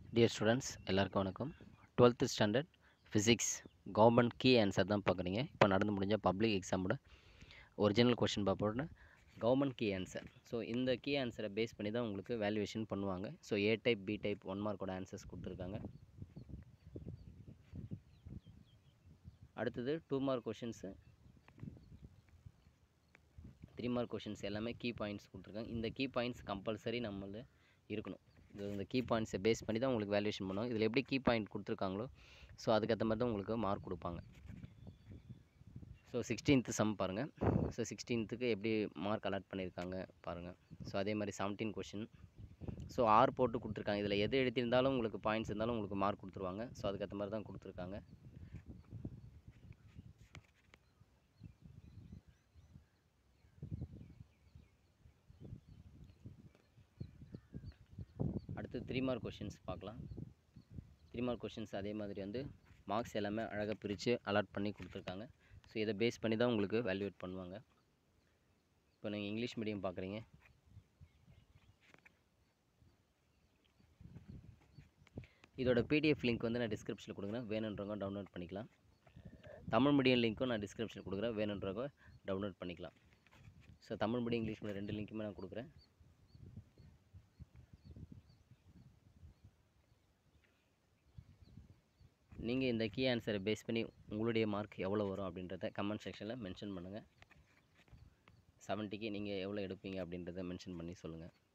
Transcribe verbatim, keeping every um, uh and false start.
Dear students எல்லாருக்கும் வணக்கம். Twelfth standard physics government key answer தான் பார்க்குறீங்க. இப்போ நடந்து முடிஞ்ச பப்ளிக் எக்ஸாமோட ஒரிஜினல் கொஷின் பேப்பரோட கவர்மெண்ட் கீ ஆன்சர். ஸோ இந்த கீ ஆன்சரை பேஸ் பண்ணி தான் உங்களுக்கு வேல்யூவேஷன் பண்ணுவாங்க. So A type B type one மார்க்கோட ஆன்சர்ஸ் கொடுத்துருக்காங்க. அடுத்தது two mark questions three mark questions எல்லாமே கீ பாயிண்ட்ஸ் கொடுத்துருக்காங்க. இந்த கீ பாயிண்ட்ஸ் கம்பல்சரி நம்மள இருக்கணும். இது இந்த கீ பாயிண்ட்ஸை பேஸ் பண்ணி தான் உங்களுக்கு வேல்யூவேஷன் பண்ணுவாங்க. இதில் எப்படி கீ பாயிண்ட் கொடுத்துருக்காங்களோ ஸோ அதுக்கேற்ற மாதிரி தான் உங்களுக்கு மார்க் கொடுப்பாங்க. ஸோ சிக்ஸ்டீன்த்து சம் பாருங்கள். ஸோ சிக்ஸ்டீன்த்துக்கு எப்படி மார்க் அலாட் பண்ணியிருக்காங்க பாருங்கள். ஸோ அதே மாதிரி செவன்டீன் கொஷின். ஸோ ஆர் போட்டு கொடுத்துருக்காங்க. இதில் எது எழுதியிருந்தாலும் உங்களுக்கு பாயிண்ட்ஸ் இருந்தாலும் உங்களுக்கு மார்க் கொடுத்துருவாங்க. ஸோ அதுக்கேற்ற மாதிரி தான் கொடுத்துருக்காங்க. அடுத்து த்ரீ மார்க் கொஷின்ஸ் பார்க்கலாம். த்ரீ மார்க் கொஷின்ஸ் அதே மாதிரி வந்து மார்க்ஸ் எல்லாமே அழகாக பிரித்து அலாட் பண்ணி கொடுத்துருக்காங்க. ஸோ இதை பேஸ் பண்ணி தான் உங்களுக்கு வேல்யூவேட் பண்ணுவாங்க. இப்போ நீங்கள் இங்கிலீஷ் மீடியம் பார்க்குறீங்க. இதோட பிடிஎஃப் லிங்க் வந்து நான் டிஸ்கிரிப்ஷனில் கொடுக்குறேன், வேணுன்றவங்க டவுன்லோட் பண்ணிக்கலாம். தமிழ் மீடியம் லிங்க்கும் நான் டிஸ்கிரிப்ஷனில் கொடுக்குறேன், வேணுன்றவங்க டவுன்லோட் பண்ணிக்கலாம். So Tamil medium English medium ரெண்டு லிங்க்குமே நான் கொடுக்குறேன். நீங்கள் இந்த கீ ஆன்சரை பேஸ் பண்ணி உங்களுடைய மார்க் எவ்வளோ வரும் அப்படின்றத கமெண்ட் செக்ஷனில் மென்ஷன் பண்ணுங்கள். செவன்ட்டிக்கு நீங்கள் எவ்வளோ எடுப்பீங்க அப்படின்றத மென்ஷன் பண்ணி சொல்லுங்கள்.